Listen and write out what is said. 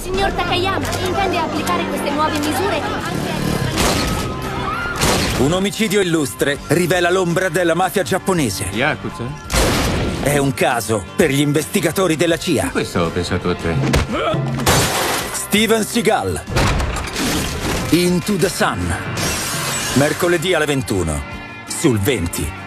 Signor Takayama, intende applicare queste nuove misure anche agli stranieri? Un omicidio illustre rivela l'ombra della mafia giapponese. Yakuza? È un caso per gli investigatori della CIA. Questo ho pensato a te. Steven Seagal. Into the Sun. Mercoledì alle 21. Sul 20.